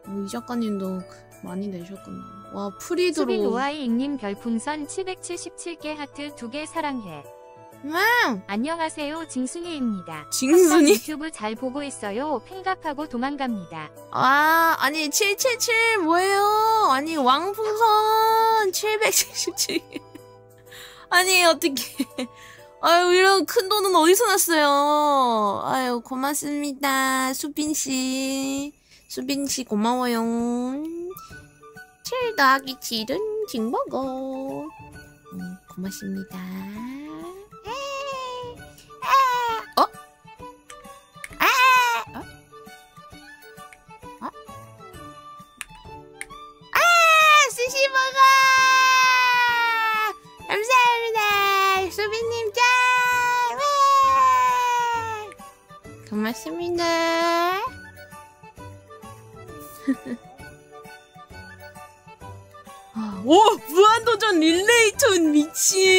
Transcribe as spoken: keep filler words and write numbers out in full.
오, 이 작가님도 많이 내셨구나. 와, 프리드로. 수빈 오아이잉님 별풍선 칠백칠십칠 개 하트 두 개 사랑해. 음! 안녕하세요, 징순이입니다. 징순이? 항상 유튜브 잘 보고 있어요. 팬갑하고 도망갑니다. 아, 아니, 칠칠칠 뭐예요? 아니, 왕풍선 칠백칠십칠. 아니, 어떻게. 아유, 이런 큰 돈은 어디서 났어요? 아유, 고맙습니다. 수빈씨. 수빈씨 고마워요. 칠 더하기 칠은 징버거. 음, 고맙습니다. 어? 아! 어? 어? 아! 스시버거! 감사합니다. 수빈님 짱! 와! 고맙습니다. 오! 무한도전 릴레이톤 미친!